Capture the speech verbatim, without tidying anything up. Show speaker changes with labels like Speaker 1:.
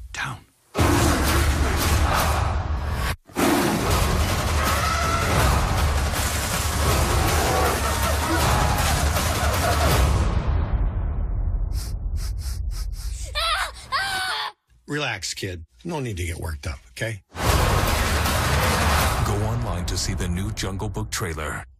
Speaker 1: down. Relax, kid. No need to get worked up, okay?
Speaker 2: Go online to see the new Jungle Book trailer.